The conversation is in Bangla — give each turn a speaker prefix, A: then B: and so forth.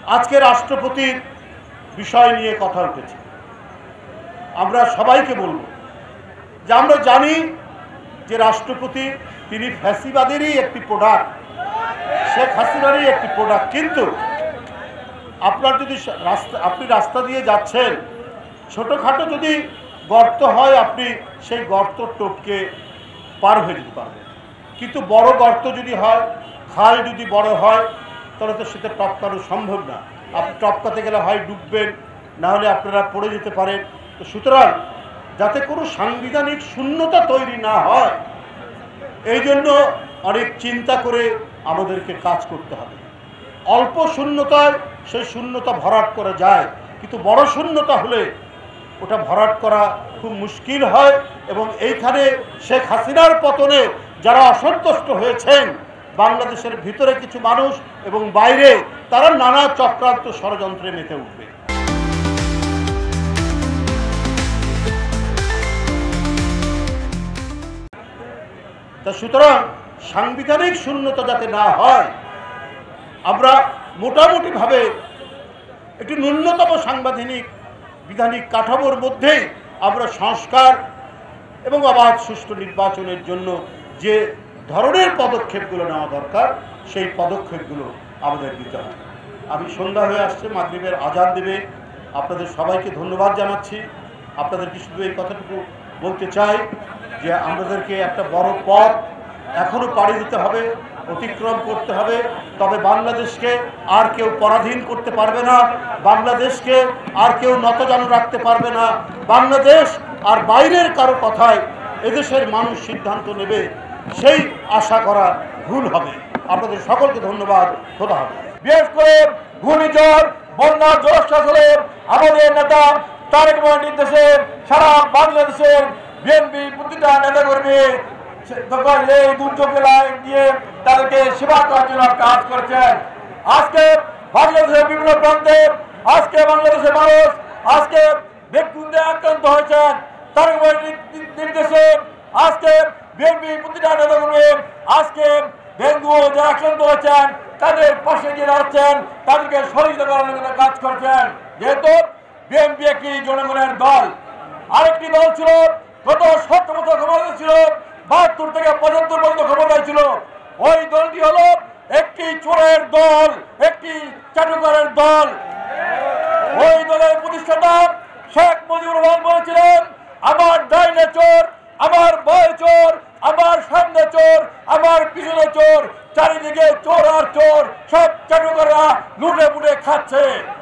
A: আজকে রাষ্ট্রপতির বিষয় নিয়ে কথা উঠেছে। আমরা সবাইকে বলবো যে আমরা জানি যে রাষ্ট্রপতি তিনি ফ্যাসিবাদেরই একটি প্রোডাক্ট, শেখ হাসিনারই একটি প্রোডাক্ট। কিন্তু আপনার যদি আপনি রাস্তা দিয়ে যাচ্ছেন, ছোটোখাটো যদি গর্ত হয় আপনি সেই গর্ত টপকে পার হয়ে যেতে পারবেন, কিন্তু বড় গর্ত যদি হয়, খাল যদি বড় হয়, তাহলে তো সেটা টপকানো সম্ভব না। আপনি টপকাতে গেলে হয় ডুববেন, না হলে আপনারা পড়ে যেতে পারেন। তো সুতরাং যাতে কোনো সাংবিধানিক শূন্যতা তৈরি না হয়, এই জন্য অনেক চিন্তা করে আমাদেরকে কাজ করতে হবে। অল্প শূন্যতায় সেই শূন্যতা ভরাট করা যায়, কিন্তু বড় শূন্যতা হলে ওটা ভরাট করা খুব মুশকিল হয়। এবং এইখানে শেখ হাসিনার পতনে যারা অসন্তুষ্ট হয়েছেন, বাংলাদেশের ভিতরে কিছু মানুষ এবং বাইরে, তারা নানা চক্রান্ত ষড়যন্ত্রে মেতে উঠবে। তা সুতরাং সাংবিধানিক শূন্যতা যাতে না হয়, আমরা মোটামুটিভাবে একটি ন্যূনতম সাংবিধানিক কাঠামোর মধ্যেই আমরা সংস্কার এবং অবাধ সুষ্ঠু নির্বাচনের জন্য যে ধরনের পদক্ষেপগুলো নেওয়া দরকার, সেই পদক্ষেপগুলো আমাদের দিতে হবে। আমি সন্ধ্যা হয়ে আসছে, মাগরিবের আজান দেবে। আপনাদের সবাইকে ধন্যবাদ জানাচ্ছি। আপনাদেরকে শুধু এই কথাটুকু বলতে চাই যে আমাদেরকে একটা বড় পথ এখনও পাড়ি দিতে হবে, অতিক্রম করতে হবে। তবে বাংলাদেশকে আর কেউ পরাধীন করতে পারবে না, বাংলাদেশকে আর কেউ নতজানু রাখতে পারবে না। বাংলাদেশ আর বাইরের কারো কথায় এদেশের মানুষ সিদ্ধান্ত নেবে, সেই আশা করা ভুল হবে। আপনাদের সকলকে ধন্যবাদ। খোদা হাফেজ।
B: বিশেষ করে ঘূর্ণিঝড়, বন্যা, জলোচ্ছ্বাসে আমাদের নেতা তারেক রহমানের নির্দেশে সারা বাংলাদেশের বিএনপি প্রতিটা নেতাকর্মী এই দুর্যোগ এলাকায় গিয়ে তাদেরকে সেবা করার জন্য কাজ করেছেন। আজকে বাংলাদেশের বিভিন্ন প্রান্তে আজকে বাংলাদেশের মানুষ আজকে ব্যক্তিগত আক্রান্ত হয়েছেন। তারেক রহমানের নির্দেশে আজকে বিএনপি প্রতিটা নেতাকর্মী আজকে ডেঙ্গু যারা আক্রান্ত হয়েছেন তাদের পাশে গিয়ে দাঁড়াচ্ছেন, তাদেরকে সহযোগিতা করার জন্য কাজ করছেন। যেহেতু বিএনপি একটি জনগণের দল, আরেকটি দল ছিল গত ৭০ বছর ক্ষমতা ছিল, ৭২ থেকে ৭৫ পর্যন্ত ক্ষমতায় ছিল। ওই দলটি হলো একটি চোরের দল, একটি চাটুকারের দল। ওই দলের প্রতিষ্ঠাতা শেখ মুজিবুর রহমান বলেছিলেন, আমার ডাইনে চোর, আমার বয় চোর, আমার সামনে চোর, আমার পিছনে চোর, চারিদিকে চোর আর চোর, সব চাটুকাররা লুটে পুটে খাচ্ছে।